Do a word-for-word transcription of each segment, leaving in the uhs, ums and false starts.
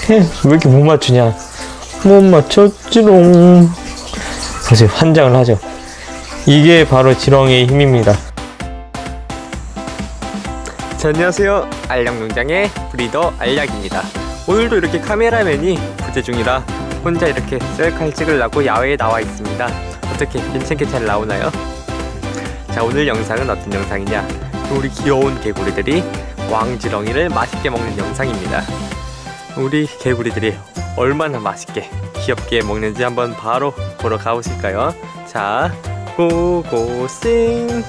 왜 이렇게 못 맞추냐. 못 맞췄지롱. 사실 환장을 하죠. 이게 바로 지렁이의 힘입니다. 자, 안녕하세요. 알약농장의 브리더 알약입니다. 오늘도 이렇게 카메라맨이 부재 중이라 혼자 이렇게 셀카를 찍으려고 야외에 나와 있습니다. 어떻게 괜찮게 잘 나오나요? 자, 오늘 영상은 어떤 영상이냐, 우리 귀여운 개구리들이 왕지렁이를 맛있게 먹는 영상입니다. 우리 개구리들이 얼마나 맛있게 귀엽게 먹는지 한번 바로 보러 가보실까요? 자, 고고싱.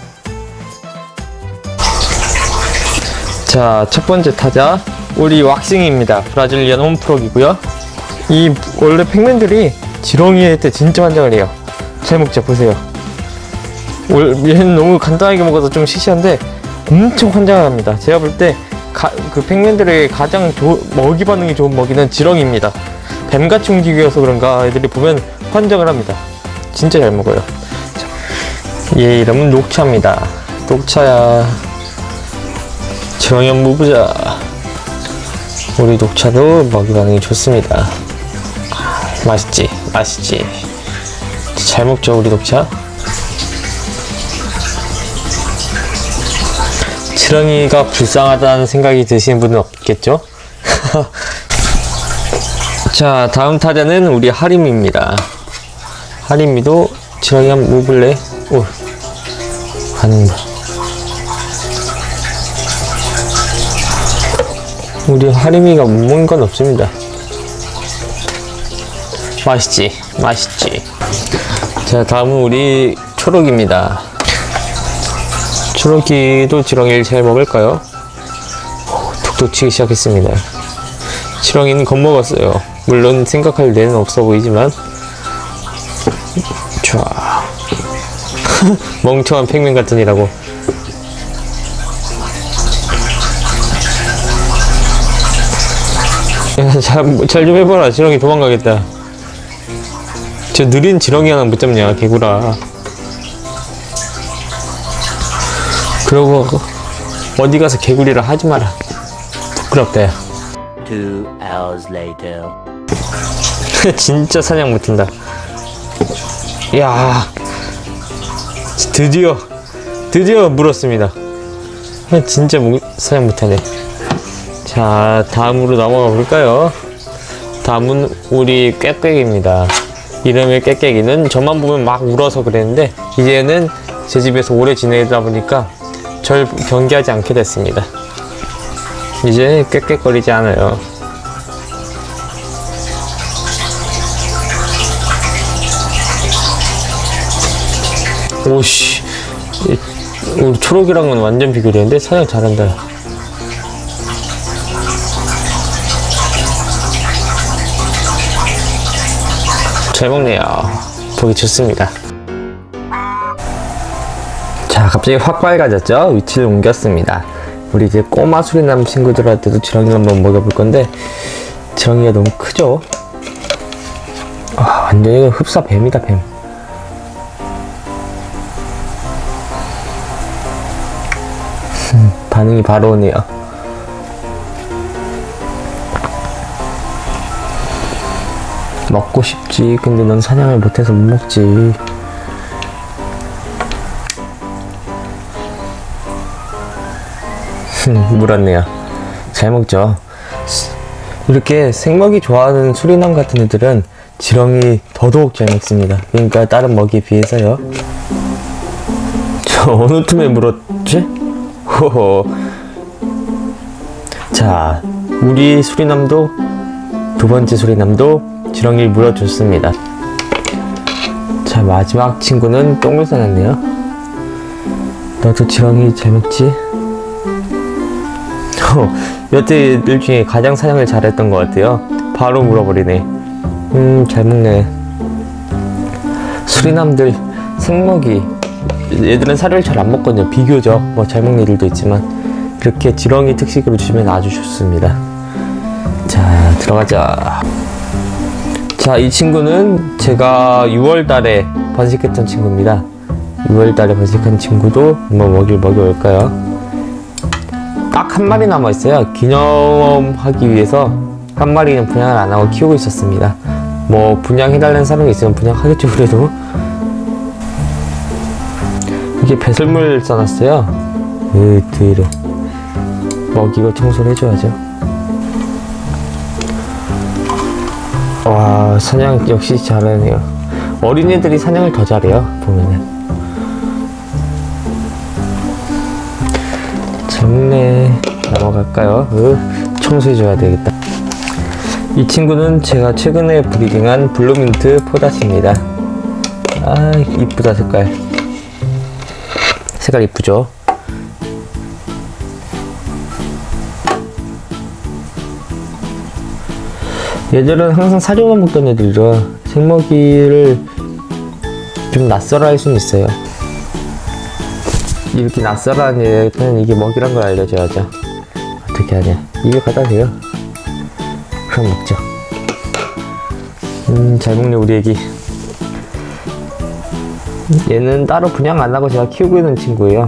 자, 첫 번째 타자 우리 왁싱입니다. 브라질리언 홈프로기고요. 이 원래 팩맨들이 지렁이 할 때 진짜 환장을 해요. 잘 먹자. 보세요. 얘는 너무 간단하게 먹어서 좀 시시한데 엄청 환장을 합니다. 제가 볼 때 그 팩맨들의 가장 조, 먹이 반응이 좋은 먹이는 지렁이입니다. 뱀같이 움직여서 그런가 애들이 보면 환장을 합니다. 진짜 잘 먹어요. 자, 얘 이름은 녹차입니다. 녹차야. 지렁이 한번 보자. 우리 녹차도 먹이 반응이 좋습니다. 맛있지? 맛있지? 잘 먹죠, 우리 녹차? 지렁이가 불쌍하다는 생각이 드시는 분은 없겠죠? 자, 다음 타자는 우리 하림입니다. 하림이도 지렁이 한번 먹을래? 오, 가는 거. 우리 하림이가 못 먹는 건 없습니다. 맛있지? 맛있지? 자, 다음은 우리 초록입니다. 초록이도 지렁이를 잘 먹을까요? 오, 툭툭 치기 시작했습니다. 지렁이는 겁먹었어요. 물론 생각할 뇌는 없어 보이지만. 좋아. 멍청한 팩맨 같으니라고. 잘, 잘 좀 해봐라. 지렁이 도망가겠다. 저 느린 지렁이 하나 못 잡냐, 개구라. 그러고 어디 가서 개구리를 하지 마라. 부끄럽다, 야. Two hours later. 진짜 사냥 못한다. 이야, 드디어 드디어 물었습니다. 진짜 무, 사냥 못하네. 자, 다음으로 넘어가 볼까요? 다음은 우리 꾀꾀기입니다. 이름의 꾀꾀기는 저만 보면 막 울어서 그랬는데 이제는 제 집에서 오래 지내다 보니까 절 경계하지 않게 됐습니다. 이제 꾀꾀거리지 않아요. 오씨, 우리 초록이랑은 완전 비교되는데 사냥 잘한다. 잘 먹네요. 보기 좋습니다. 자, 갑자기 확 밝아졌죠? 위치를 옮겼습니다. 우리 이제 꼬마 수리남 친구들한테도 지렁이를 한번 먹여볼 건데 지렁이가 너무 크죠? 아, 완전 이거 흡사 뱀이다, 뱀. 반응이 바로 오네요. 먹고 싶지. 근데 넌 사냥을 못해서 못 먹지. 물었네요. 잘 먹죠. 이렇게 생먹이 좋아하는 수리남 같은 애들은 지렁이 더더욱 잘 먹습니다. 그러니까 다른 먹이에 비해서요. 저 어느 틈에 물었지? 호호. 자, 우리 수리남도 두 번째 수리남도 지렁이를 물어줬습니다. 자, 마지막 친구는 똥을 싸놨네요. 너도 지렁이 잘 먹지? 여태 애들 중에 가장 사냥을 잘했던 것 같아요. 바로 물어버리네. 음, 잘 먹네. 수리남들 생먹이, 얘들은 사료를 잘 안 먹거든요. 비교적 뭐 잘 먹는 애들도 있지만 이렇게 지렁이 특식으로 주시면 아주 좋습니다. 자, 들어가자. 자, 이 친구는 제가 유월 달에 번식했던 친구입니다. 유월 달에 번식한 친구도 한번 먹이를 먹여볼까요? 딱 한 마리 남아있어요. 기념하기 위해서 한 마리는 분양을 안 하고 키우고 있었습니다. 뭐 분양해달라는 사람이 있으면 분양하겠죠. 그래도 이게 배설물 써놨어요. 으 드러 먹이고 청소를 해줘야죠. 와, 사냥 역시 잘하네요. 어린애들이 사냥을 더 잘해요, 보면은. 좋네. 넘어갈까요? 으, 청소해줘야 되겠다. 이 친구는 제가 최근에 브리딩한 블루민트 포닷입니다. 아, 이쁘다, 색깔. 색깔 이쁘죠? 얘들은 항상 사료만 먹던 애들이라 생먹이를 좀 낯설어 할 수는 있어요. 이렇게 낯설어하는 애는 이게 먹이란 걸 알려줘야죠. 어떻게 하냐. 입에 갖다 대요. 그럼 먹죠. 음, 잘 먹네, 우리 애기. 얘는 따로 분양 안 하고 제가 키우고 있는 친구예요.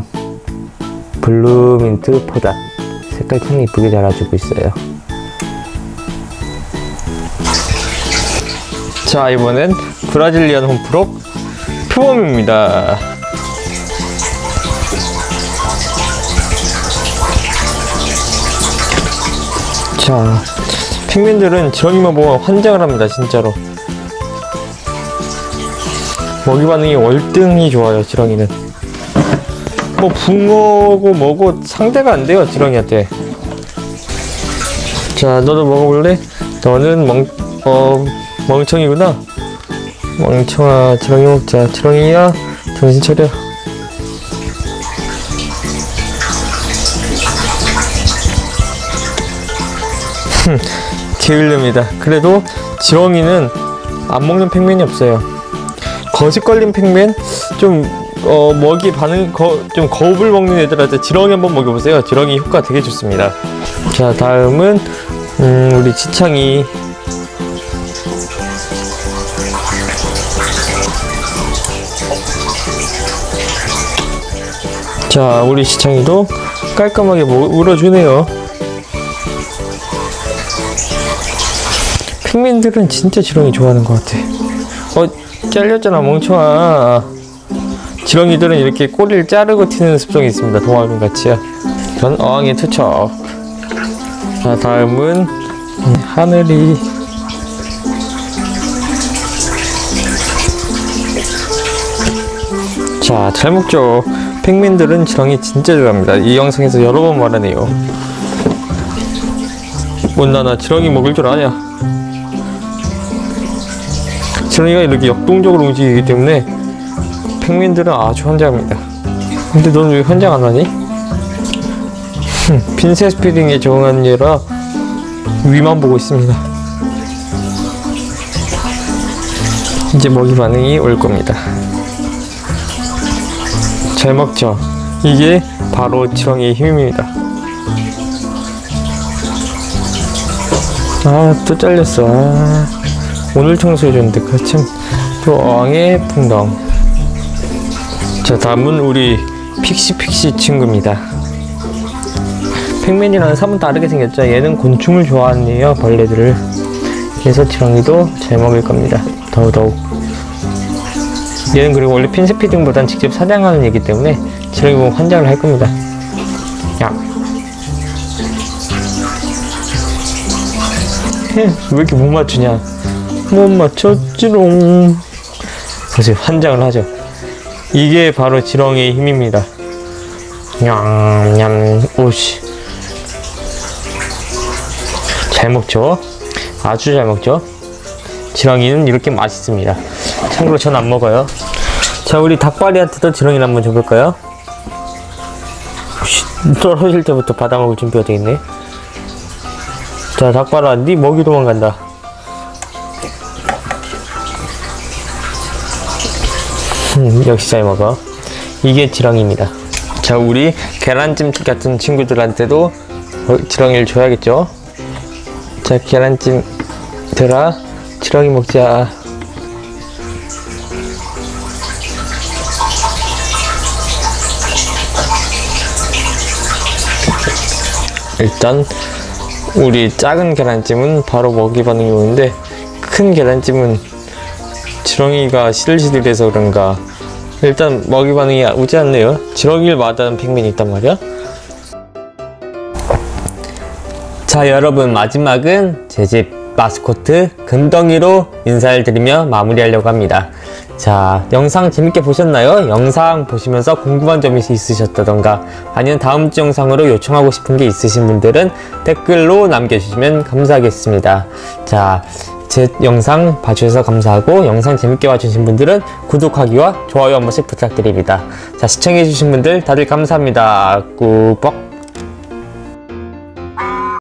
블루민트 포닷. 색깔 참 이쁘게 자라주고 있어요. 자, 이번엔 브라질리안 홈프록 표범입니다. 자, 펭귄들은 지렁이만 보면 환장을 합니다, 진짜로. 먹이 반응이 월등히 좋아요, 지렁이는. 뭐 붕어고 뭐고 상대가 안 돼요, 지렁이한테. 자, 너도 먹어볼래? 너는 멍, 어, 멍청이구나. 멍청아, 지렁이 먹자. 지렁이야, 정신 차려. 게을릅니다. 그래도 지렁이는 안 먹는 펭귄이 없어요. 거짓 걸린 펭귄, 좀 어, 먹이 반응, 거, 좀 겁을 먹는 애들한테 지렁이 한번 먹여보세요. 지렁이 효과 되게 좋습니다. 자, 다음은 음, 우리 지창이. 자, 우리 지창이도 깔끔하게 물어주네요. 펭귄들은 진짜 지렁이 좋아하는 것 같아. 어, 잘렸잖아, 멍청아. 지렁이들은 이렇게 꼬리를 자르고 튀는 습성이 있습니다. 동화뱀 같이요. 전 어항에 투척. 자, 다음은 하늘이. 자, 잘 먹죠. 펭귄들은 지렁이 진짜 좋아합니다. 이 영상에서 여러 번 말하네요. 못나나 지렁이 먹을 줄 아냐? 지렁이가 이렇게 역동적으로 움직이기 때문에 펭귄들은 아주 환장합니다. 근데 넌 왜 환장 안 하니? 핀셋 피딩에 적응한 얘라 위만 보고 있습니다. 이제 먹이 반응이 올 겁니다. 잘 먹죠? 이게 바로 지렁이의 힘입니다. 아, 또 잘렸어. 아, 오늘 청소해줬는데 그참 또 어항의 풍덩. 자, 다음은 우리 픽시픽시 친구입니다. 펭귄이랑 사뭇 다르게 생겼죠. 얘는 곤충을 좋아하는 애요, 벌레들을. 그래서 지렁이도 잘 먹을 겁니다. 더더욱. 얘는 그리고 원래 핀셋 피딩보단 직접 사냥하는 애기 때문에 지렁이 보면 환장을 할 겁니다. 야, 왜 이렇게 못 맞추냐? 못 맞췄지롱. 그래서 환장을 하죠. 이게 바로 지렁이의 힘입니다. 냠냠. 오씨, 잘 먹죠? 아주 잘 먹죠? 지렁이는 이렇게 맛있습니다. 참고로 전 안 먹어요. 자, 우리 닭발이한테도 지렁이를 한번 줘볼까요? 오씨, 떨어질 때부터 받아먹을 준비가 되겠네. 자, 닭발아, 네 먹이 도망간다. 음, 역시 잘 먹어. 이게 지렁이입니다. 자, 우리 계란찜 같은 친구들한테도 지렁이를 줘야겠죠? 자, 계란찜 들아, 지렁이 먹자. 일단 우리 작은 계란찜은 바로 먹이 반응이 오는데 큰 계란찜은 지렁이가 시들시들해서 그런가 일단 먹이 반응이 오지 않네요. 지렁이를 마다하는 핑맨이 있단 말이야. 자, 여러분, 마지막은 제 집 마스코트 금덩이로 인사를 드리며 마무리하려고 합니다. 자, 영상 재밌게 보셨나요? 영상 보시면서 궁금한 점이 있으셨다던가 아니면 다음 주 영상으로 요청하고 싶은 게 있으신 분들은 댓글로 남겨주시면 감사하겠습니다. 자, 제 영상 봐주셔서 감사하고 영상 재밌게 봐주신 분들은 구독하기와 좋아요 한 번씩 부탁드립니다. 자, 시청해주신 분들 다들 감사합니다. 꾸벅.